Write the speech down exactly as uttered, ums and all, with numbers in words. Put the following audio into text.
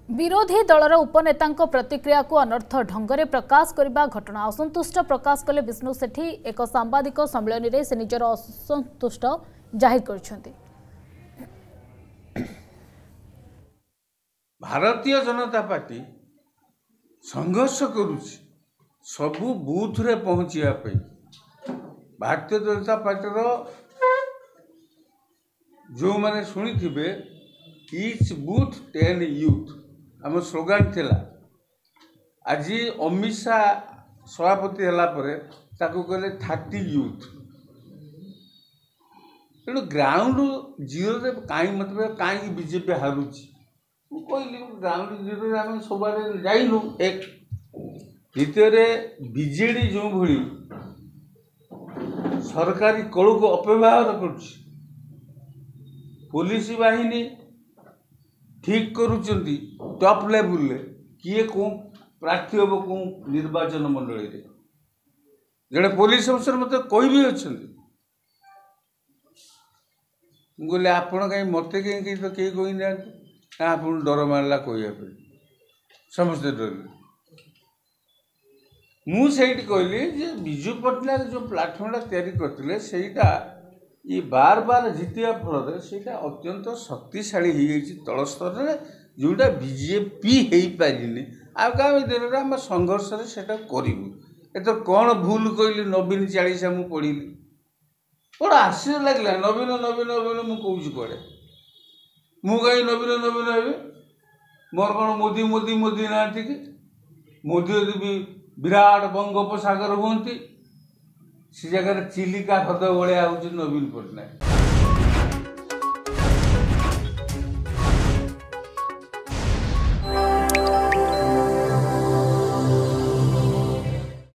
विरोधी दलर उपनेता प्रतिक्रिया को अनर्थ ढंग प्रकाश करने घटना असंतुष्ट प्रकाश कले विष्णु सेठी एक सांबादिक सम्मेलन में से निजर असंतुष्ट जाहिर कर भारतीय जनता पार्टी संघर्ष करुछि सबु बूथ रे पहुंचिया पे भारतीय जनता पार्टी जो मैंने शुणी थे ईच बूथ टेन यूथ आम स्लोगान थिला आज अमित शाह सभापति है कहले थर्टी यूथ तेणु ग्राउंड जीरो कहीं मतलब कहीं बीजेपी हारुची कहली ग्राउंड जीरो आम सब जाइलु एक द्वितीय बीजेडी जो भली सरकारी कल को अपव्यवहार कर पुलिस बाहिनी ठीक करुचंती टॉप लेवल ले किए को प्रार्थी हम को निर्वाचन मंडल रे जड़े पुलिस अफसर मत कोई भी अच्छा बोले आपण कहीं मत कहीं तो कहीं कही ना आप डर मारला कहवाई समस्ते डर मुझे कहली विजु पट्टनायक जो प्लाटफर्म तैयारी करते सहीटा ये बार बार जितिया फल से अत्यंत शक्तिशाली हो तल स्तर में जोटा बीजेपी हो पारे आगामी दिन में आम संघर्ष से करूँ एत कौन भूल कहली नवीन चालीसा मुझे पढ़ी बड़ा आश्चर्य लगला नवीन नवीन नवीन मुझे कड़े मु कहीं नवीन नवीन हे मोर कौन मोदी मोदी मोदी ना कि मोदी यदि भी विराट बंगोपसागर हमें से जगह चिलिका हृद भाया हूँ नवीन पट्टनायक।